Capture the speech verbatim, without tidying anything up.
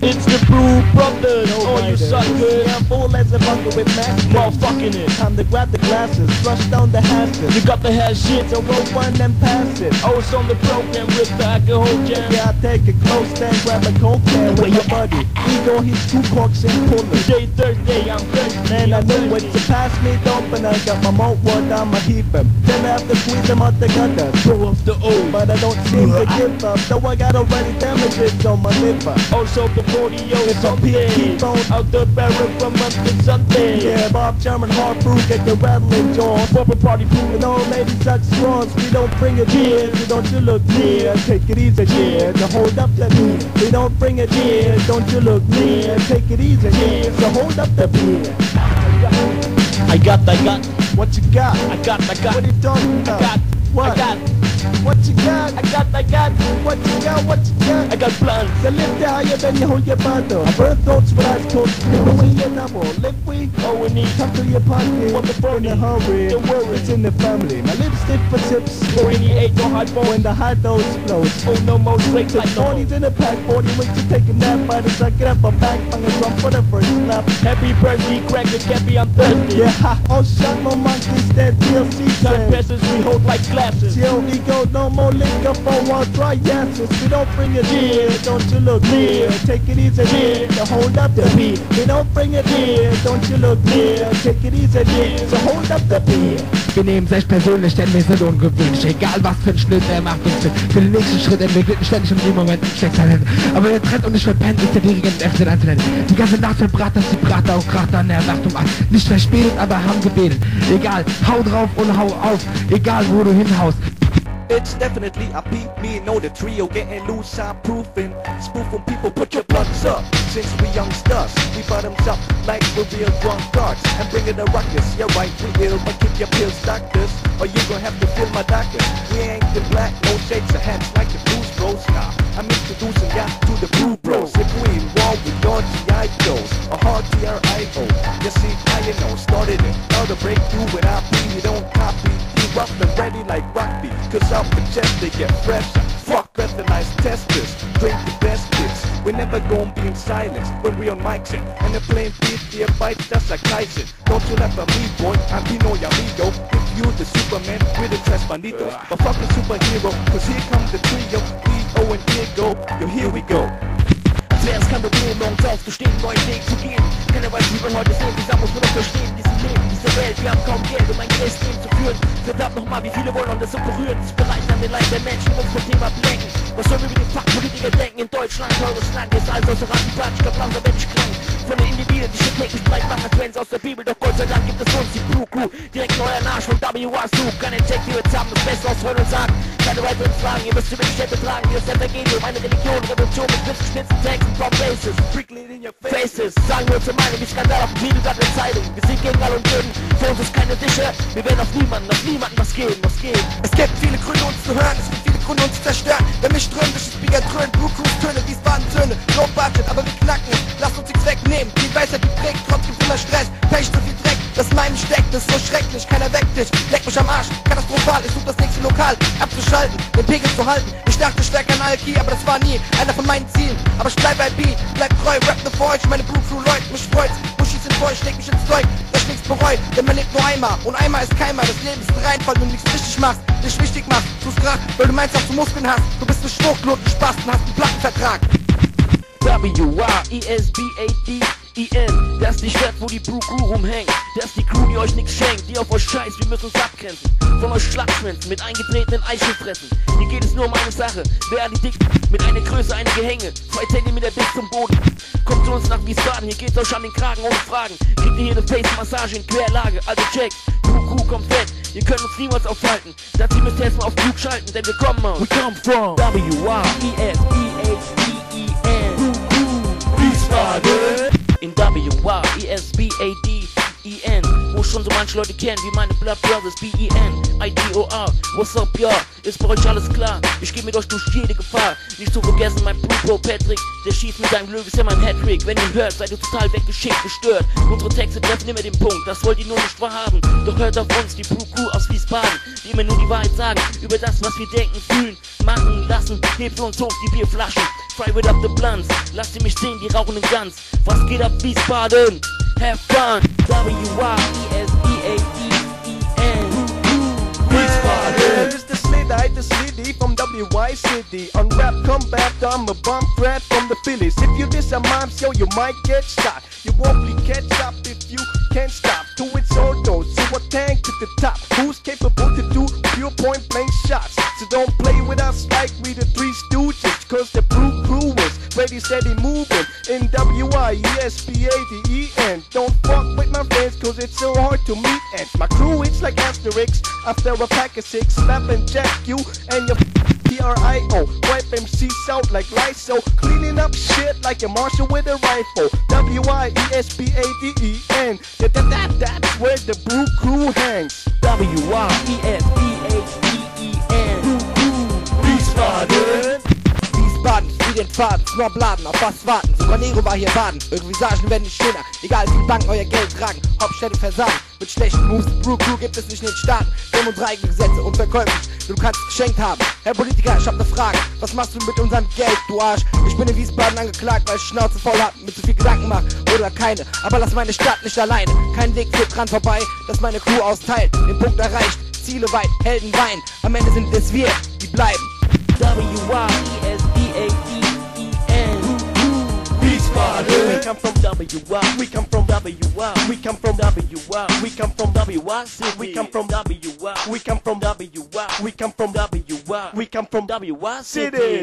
It's the Brew Brothers, No all you riders. suckers. Yeah, full as a bucket with max. Motherfucking it. Time to grab the glasses, flush down the hashes. You got the hash shit, So roll one and pass it. I was on the program with the alcohol jam. Yeah, I take it close, then grab a coke can with my buddy. Ego, he's two corks and pullers. Today Thursday, I'm thirsty. Man, I I'm knew it thirsty. to pass me dope, and I got my malt water, I'ma heap him. Then I have to squeeze him out the gutter. Throw off the old. But I don't seem to give up, so I got already damages on my liver. Also the forty-o It's a Sunday. T-bone. Out the barrel from Monday to Sunday. Yeah, Bob German hard brew, get the rattling jaws. Proper party food. And old lady sucks straws, we don't bring it here, so don't you look near. Take it easy, yeah, to hold up the beer. We don't bring it here, don't you look near. Take it easy, yeah, so hold up the beer. I got, I got, What you got? I got, I got, What you talking about? I got, What? I got, What you got? I got, I got, What you got? What you got? I got plans. The lift higher than you hold your bottle. I burn thoughts with eyes closed. Never see your number. Live we Oh, we need come to your pocket. What the fuck? In a hurry. Don't worry. It's in the family. My lips stiff for tips. four eighty-eight, no high When phone. the high dose flows. Oh, no more straight The like no. forties in the pack, forty weeks to take a nap. By the suck it up a back, bang a drum for the first snap. Happy birthday, cracker, Cappy, I'm thirsty. Yeah, ha. Oh, shut my monkeys, that D L C Time said. passes, we hold like glasses. Chill, ego, no more liquor for our dry asses. We don't bring it here, don't you look near. Take it easy, here, to hold up the beat. We don't bring it here, don't you look near. Take it easy, here, so hold up the beat. Wir nehmen es echt persönlich, denn wir sind ungewöhnlich. Egal was für ein Schnitt, er macht uns fit. Für den nächsten Schritt entwickelt ständig und im Moment steckt sein Hände. Aber der Trend und nicht verpennt ist der Dirigent echt den einzunennen. Die ganze Nacht verbrat, dass die Brater auch kracht an der Nacht um acht. Nicht verspätet, aber haben gebetet. Egal, hau drauf und hau auf. Egal wo du hinhaust. It's definitely a beat, me know the trio getting loose, I'm proofing. Spoofing people, put your bloods up. Since we youngsters, we bottoms up like we're real drunkards. And bring it a ruckus, you're right, we ill, but keep your pills doctors, or you gon' have to fill my doctors. We ain't the black, no shades of hands like the blues bros. Nah, I'm introducing ya to the blue bros. If we in war with your G I Joes, or hard T R I O. You see, how you know, started it, now the breakthrough with I P, we don't copy. Rough and ready like rugby, cause off the chest they get fresh. Fuck weaponized testers, drink the best bits. We never gon' be in silence when we on mics and the plain beat, the bites just like Tyson. Don't you laugh at me, boy, I'm Pino Yamigo. If you the Superman, we're the Tres Banditos. But fuck the superhero, cause here comes the trio, E O and Diego, yo here we go. Als wär's kein Problem, morgens aufzustehen, neuen Weg zu gehen. Keiner weiß, wie wir heute sehen, dieser muss nur noch verstehen. Diesen Leben, diese Welt, wir haben kaum Geld, um ein gerechts Leben zu führen. Verdammt nochmal, wie viele wollen uns das so berühren? Sich bereichern den Leib der Menschen, uns vom Thema blenken. Was sollen wir über den Fachpolitiker denken? In Deutschland, teures Land, ist alles außer Rat und Platz. Ich glaub, langsam werd ich krank. Von den Individuen, die shit täglich breit machen, als wenn's aus der Bibel. Doch Gott sei Dank gibt es uns, die Blue Crew. Direkt neuer Arsch von W A S U. Keine Check, die jetzt haben, das Beste ausholen und sagen. Keine weiteren Fragen, ihr müsst über die Städte tragen. Hier ist Evangelium, eine Religion, Revolution mit spitzgeschnitzten Texten from Bases. Prickly in your faces. Sagen wir unsere Meinung, wie Skandal auf dem Titelblatt der Zeitung. Wir sind gegen all und jeden, für uns ist keine Dische. Wir werden auf niemanden, auf niemanden was geben, was geben. Es gibt viele Gründe uns zu hören, es gibt viele Gründe uns zu zerstören. Wer mich dröhnt, durch das Speaker dröhnt, Blue Cruise Töne, Wiesbaden Töne, Low Budget, aber wir knacken es, lasst uns nichts wegnehmen. Die Weisheit, die prägt, trotzdem immer Stress, Pech, so viel Dreck, das in meinem steckt, das ist so schrecklich, keiner weckt dich, leck mich am Arsch, katastrophal, ich such das nächste Lokal, abzuschalten, den Pegel zu halten. Ich dachte, ich wär kein Alki, aber das war nie einer von meinen Zielen. Aber ich bleib bei B, bleib treu, rap ne für euch, meine Blue Crew Leute, mich freut's, Buschis sind voll, ich leg mich ins Zeug, dass ich nichts bereut, denn man lebt nur einmal und einmal ist keinmal, das Leben ist ein Reinfall, wenn du nichts richtig machst, dich wichtig machst, tu's grad, weil du meinst, dass du Muskeln hast, du bist ne Schwuchtel und ein Spaß und hast einen Plattenvertrag. W A I S B A D I N, das ist die Stadt, wo die Blue Crew rumhängt. Das ist die Crew, die euch nichts schenkt, die auf euch scheißt, wir müssen uns abgrenzen. Von euch Schlagschwänzen mit eingetretenen Eichelfressen. Hier geht es nur um eine Sache, wer die dick mit einer Größe, eine Gehänge, zwei Zentimeter bis zum Boden. Kommt zu uns nach Wiesbaden, hier geht's euch an den Kragen ohne Fragen. Kriegt ihr hier eine Face-Massage in Querlage, also checkt, Blue Crew kommt fett, ihr könnt uns niemals aufhalten. Dazu müsst ihr erstmal auf Flug schalten, denn wir kommen aus. We come from W A I S B A D I N Wiesbaden. In W A I S B A D I N, wo schon so manche Leute kennen, wie meine Blood Brothers, B E N I D O R. What's up, ja? Ist bei euch alles klar? Ich geh mit euch durch jede Gefahr. Nicht zu vergessen, mein Blue Bro Patrick, der schießt mit seinem Glück, ist ja mein Hattrick. Wenn ihr hört, seid ihr total weggeschickt, gestört. Unsere Texte treffen immer den Punkt, das wollt ihr nur nicht wahrhaben. Doch hört auf uns, die Blue Crew aus Wiesbaden, die immer nur die Wahrheit sagen, über das, was wir denken, fühlen, machen, lassen. Hebt für uns hoch die Bierflaschen. Fry it up the blunts, lass sie mich stehen, die rauchen den Glanz. Was geht ab, Wiesbaden? Have fun! W Y E S B A D E N Wiesbaden! It's the Slidite, the Sliddy from W Y City. On rap combat, I'm a bomb threat from the Phillies. If you diss a mime show, you might get shot. You won't be catch up if you can't stop. To its own dose, so a tank to the top. Who's capable to do pure point blank shots? So don't play with us like we the Three Stooges, cause the Blue Crew is ready, steady moving. In W I E S P A D E N. Don't fuck with my friends, cause it's so hard to meet. And my crew, it's like Asterix. After a pack of six, slap and jack you and your P R I O. Wipe M Cs out like Lysol. Cleaning up shit like a marshal with a rifle. W I E S P A D E N. That, that, that, that's where the Blue Crew hangs. W Y E S B A D E N Wiesbaden! Wiesbaden, wie den Faden, Snobladen, auf was warten? Sogar Nero war hier baden. Eure Visagen werden nicht schöner, egal wie Banken euer Geld tragen. Hauptstädte versagen, mit schlechten Moves. Brew Crew gibt es nicht in den Staaten. Wir haben unsere eigenen Gesetze und verkäuflich. Du kannst es geschenkt haben. Herr Politiker, ich hab ne Frage. Was machst du mit unserem Geld, du Arsch? Ich bin in Wiesbaden angeklagt, weil ich Schnauze voll hab, mit zu viel Gedanken mach oder keine. Aber lass meine Stadt nicht alleine. Kein Weg führt dran vorbei, dass meine Crew austeilt. Den Punkt erreicht, Ziele weit, Helden weinen. Am Ende sind es wir, die bleiben. W Y E S B A D E N Wiesbaden! We come from W Y, we come from W Y, we come from W Y, we come from W Y City, we come from W Y, we come from W Y, we come from W Y, we come from W Y City.